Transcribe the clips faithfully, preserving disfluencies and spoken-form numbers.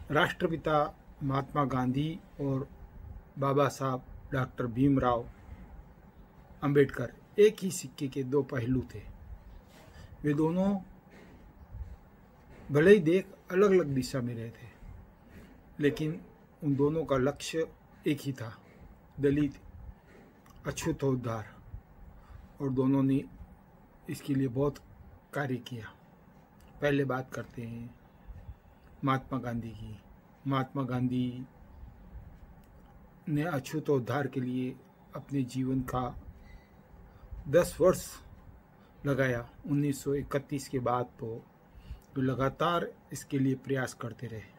राष्ट्रपिता महात्मा गांधी और बाबा साहब डॉक्टर भीमराव अंबेडकर एक ही सिक्के के दो पहलू थे। वे दोनों भले ही देख अलग अलग दिशा में रहे थे, लेकिन उन दोनों का लक्ष्य एक ही था, दलित अछूतोद्धार, और दोनों ने इसके लिए बहुत कार्य किया। पहले बात करते हैं महात्मा गांधी की। महात्मा गांधी ने अछूतोद्धार के लिए अपने जीवन का दस वर्ष लगाया। उन्नीस सौ इकतीस के बाद तो वे लगातार इसके लिए प्रयास करते रहे।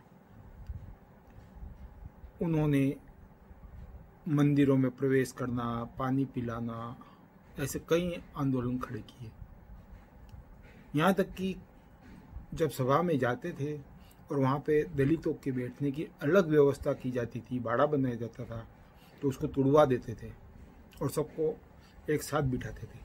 उन्होंने मंदिरों में प्रवेश करना, पानी पिलाना, ऐसे कई आंदोलन खड़े किए। यहाँ तक कि जब सभा में जाते थे और वहाँ पे दलितों के बैठने की अलग व्यवस्था की जाती थी, बाड़ा बनाया जाता था, तो उसको तुड़वा देते थे और सबको एक साथ बिठाते थे।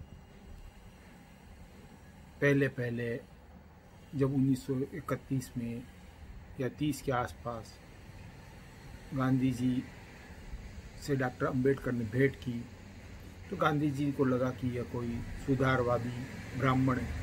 पहले पहले जब उन्नीस सौ इकतीस में या तीस के आसपास गांधी जी से डॉक्टर अंबेडकर ने भेंट की, तो गांधी जी को लगा कि यह कोई सुधारवादी ब्राह्मण है।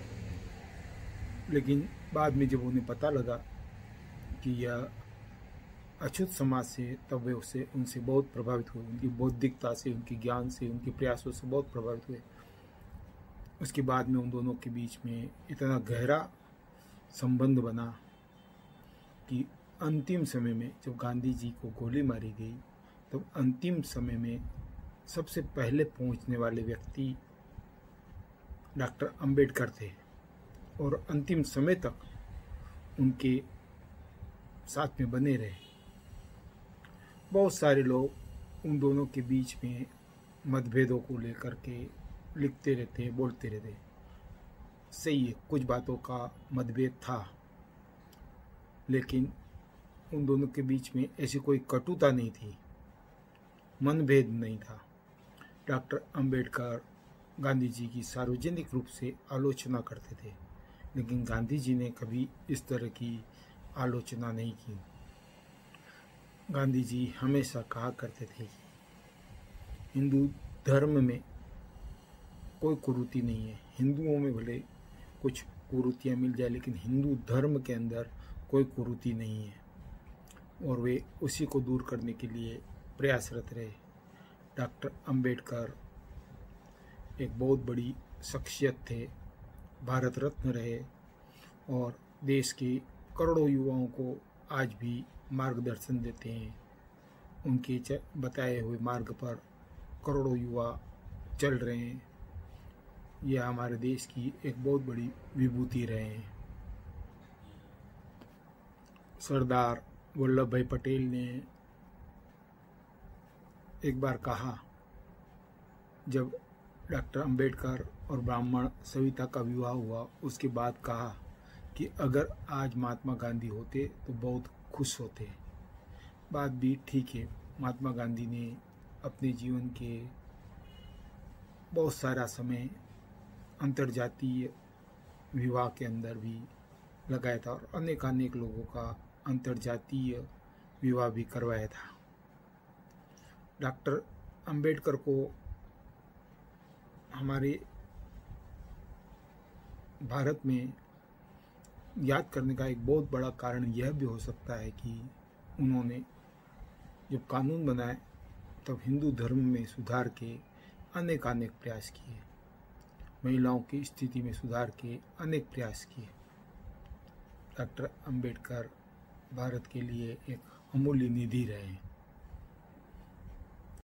लेकिन बाद में जब उन्हें पता लगा कि यह अछूत समाज से, तब वे उससे उनसे बहुत प्रभावित हुए। उनकी बौद्धिकता से, उनके ज्ञान से, उनके प्रयासों से बहुत प्रभावित हुए। उसके बाद में उन दोनों के बीच में इतना गहरा संबंध बना कि अंतिम समय में जब गांधी जी को गोली मारी गई, तब अंतिम समय में सबसे पहले पहुंचने वाले व्यक्ति डॉक्टर अंबेडकर थे और अंतिम समय तक उनके साथ में बने रहे। बहुत सारे लोग उन दोनों के बीच में मतभेदों को लेकर के लिखते रहते, बोलते रहते। सही है, कुछ बातों का मतभेद था, लेकिन उन दोनों के बीच में ऐसी कोई कटुता नहीं थी, मनभेद नहीं था। डॉक्टर अंबेडकर गांधी जी की सार्वजनिक रूप से आलोचना करते थे, लेकिन गांधी जी ने कभी इस तरह की आलोचना नहीं की। गांधी जी हमेशा कहा करते थे कि हिंदू धर्म में कोई कुरीति नहीं है। हिंदुओं में भले कुछ कुरीतियाँ मिल जाए, लेकिन हिंदू धर्म के अंदर कोई कुरीति नहीं है, और वे उसी को दूर करने के लिए प्रयासरत रहे। डॉक्टर अंबेडकर एक बहुत बड़ी शख्सियत थे, भारत रत्न रहे, और देश के करोड़ों युवाओं को आज भी मार्गदर्शन देते हैं। उनके बताए हुए मार्ग पर करोड़ों युवा चल रहे हैं। यह हमारे देश की एक बहुत बड़ी विभूति रहे हैं। सरदार वल्लभ भाई पटेल ने एक बार कहा, जब डॉक्टर अंबेडकर और ब्राह्मण सविता का विवाह हुआ, उसके बाद कहा कि अगर आज महात्मा गांधी होते तो बहुत खुश होते। बात भी ठीक है। महात्मा गांधी ने अपने जीवन के बहुत सारा समय अंतर्जातीय विवाह के अंदर भी लगाया था और अनेक अनेक लोगों का अंतर्जातीय विवाह भी करवाया था। डॉक्टर अंबेडकर को हमारे भारत में याद करने का एक बहुत बड़ा कारण यह भी हो सकता है कि उन्होंने जब कानून बनाए तब हिंदू धर्म में सुधार के अनेक अनेक प्रयास किए, महिलाओं की स्थिति में सुधार के अनेक प्रयास किए। डॉक्टर अंबेडकर भारत के लिए एक अमूल्य निधि रहे हैं।